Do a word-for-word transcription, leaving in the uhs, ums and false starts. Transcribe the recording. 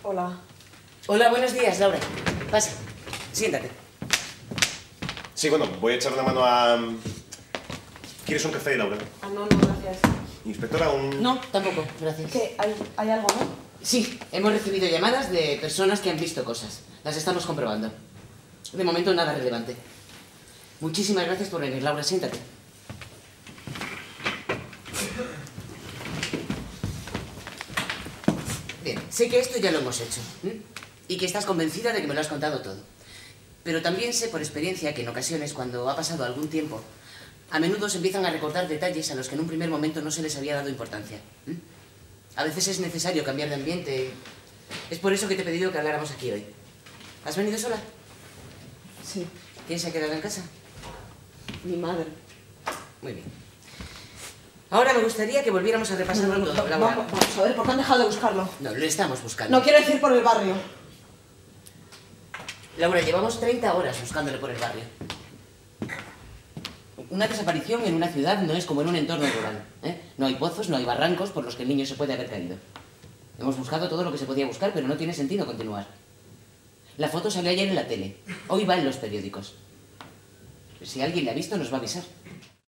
Hola. Hola, buenos días, Laura. Pasa, siéntate. Sí, bueno, voy a echar una mano a... ¿Quieres un café, Laura? Ah, no, no, gracias. Inspectora, un... No, tampoco, gracias. ¿Qué? ¿Hay, hay algo, no? Sí, hemos recibido llamadas de personas que han visto cosas. Las estamos comprobando. De momento nada relevante. Muchísimas gracias por venir, Laura. Siéntate. Bien, sé que esto ya lo hemos hecho. ¿eh? Y que estás convencida de que me lo has contado todo. Pero también sé por experiencia que en ocasiones, cuando ha pasado algún tiempo, a menudo se empiezan a recordar detalles a los que en un primer momento no se les había dado importancia. ¿eh? A veces es necesario cambiar de ambiente. Es por eso que te he pedido que habláramos aquí hoy. ¿Has venido sola? Sí. ¿Quién se ha quedado en casa? Mi madre. Muy bien. Ahora me gustaría que volviéramos a repasarlo No, no, todo, no, Laura. vamos, vamos a ver, ¿por qué han dejado de buscarlo? No, lo estamos buscando. No quiero decir por el barrio. Laura, llevamos treinta horas buscándole por el barrio. Una desaparición en una ciudad no es como en un entorno rural. ¿eh? No hay pozos, no hay barrancos por los que el niño se puede haber caído. Hemos buscado todo lo que se podía buscar, pero no tiene sentido continuar. La foto salió ayer en la tele. Hoy va en los periódicos. Si alguien le ha visto, nos va a avisar.